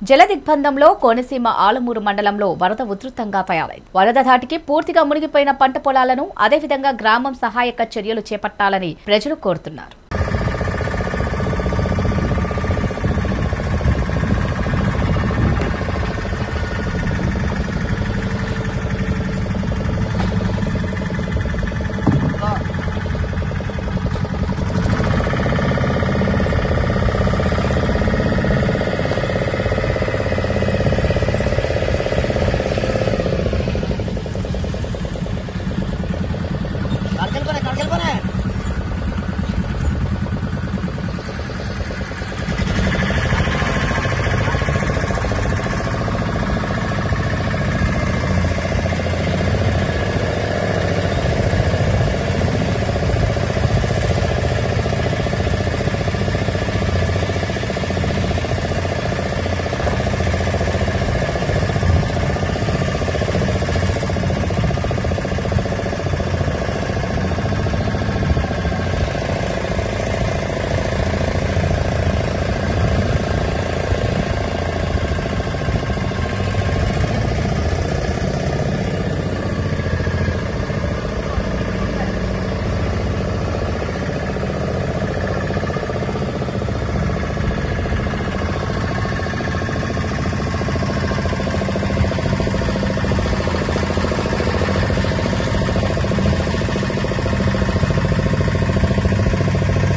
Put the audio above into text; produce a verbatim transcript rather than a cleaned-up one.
జల దిగ్బంధంలో కోనసీమ ఆలమూరు మండలంలో వరద ఉధృతంగా తయారైంది. వరద ధాటికి పూర్తిగా మునిగిపోయిన పంట పొలాలను అదేవిధంగా గ్రామం సహాయక చర్యలు చేపట్టాలని ప్రజలు కోరుతున్నారు.